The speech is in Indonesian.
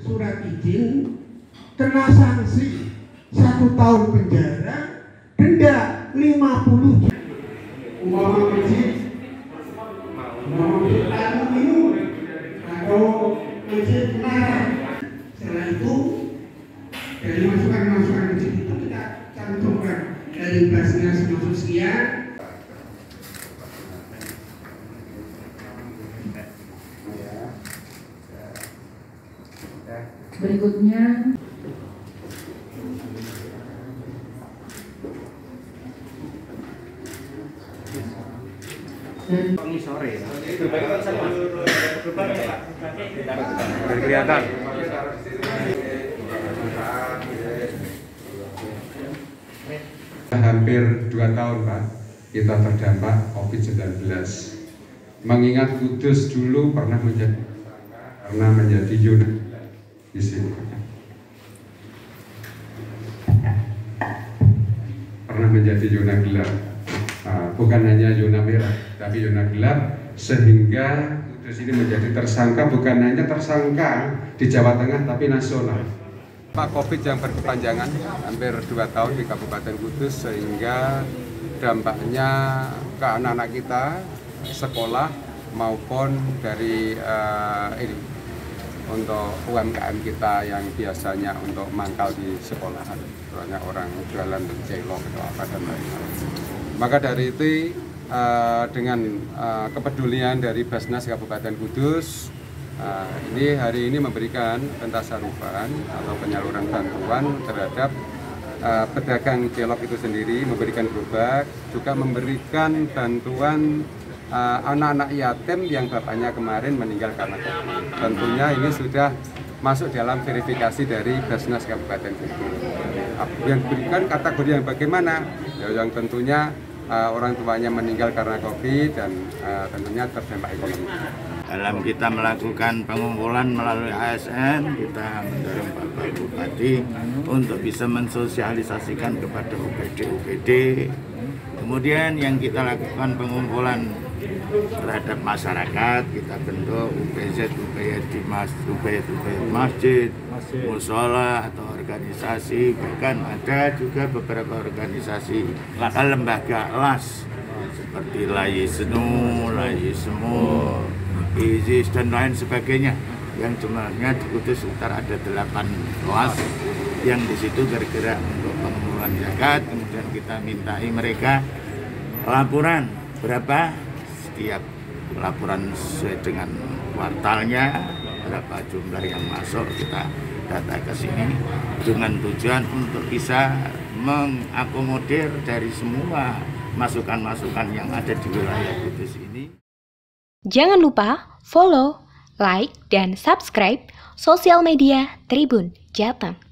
surat izin, kena sanksi 1 tahun penjara, denda 50 juta. Umpama masjid ini atau masjid menara. Setelah itu dari masukan-masukan masjid itu kita cantumkan dari Basnas Manusia. Berikutnya ini sore kelihatan. Hampir 2 tahun Pak kita terdampak COVID-19. Mengingat Kudus dulu pernah menjadi unit di sini. Pernah menjadi zona gelap. Bukan hanya zona merah, tapi zona gelap, sehingga Kudus ini menjadi tersangka, bukan hanya tersangka di Jawa Tengah tapi nasional. Pak COVID yang berkepanjangan hampir 2 tahun di Kabupaten Kudus, sehingga dampaknya ke anak-anak kita sekolah maupun dari untuk UMKM kita yang biasanya untuk mangkal di sekolahan, banyak orang jualan celok atau apa dan lain-lain. Maka dari itu dengan kepedulian dari Basnas Kabupaten Kudus, ini hari ini memberikan pentasarupan atau penyaluran bantuan terhadap pedagang celok itu sendiri, memberikan gerobak, juga memberikan bantuan anak-anak yatim yang bapaknya kemarin meninggal karena COVID. Tentunya ini sudah masuk dalam verifikasi dari Basnas Kabupaten Kudus. Yang diberikan kategori yang bagaimana? Ya, yang tentunya orang tuanya meninggal karena COVID dan tentunya terdampak ekonomi. Dalam kita melakukan pengumpulan melalui ASN, kita mendorong Bapak Bupati untuk bisa mensosialisasikan kepada UPD. Kemudian yang kita lakukan pengumpulan terhadap masyarakat, kita bentuk UPZ, UPYD masjid, musola atau organisasi, bahkan ada juga beberapa organisasi lembaga LAS seperti Layi Senu, Layi Semu, ISIS dan lain sebagainya, yang jumlahnya di Kudus sekitar ada 8 kelas yang di situ bergerak untuk pengumpulan zakat. Kemudian kita mintai mereka laporan berapa setiap laporan sesuai dengan kuartalnya, berapa jumlah yang masuk, kita data ke sini dengan tujuan untuk bisa mengakomodir dari semua masukan-masukan yang ada di wilayah Kudus ini. Jangan lupa follow, like, dan subscribe sosial media Tribun Jateng.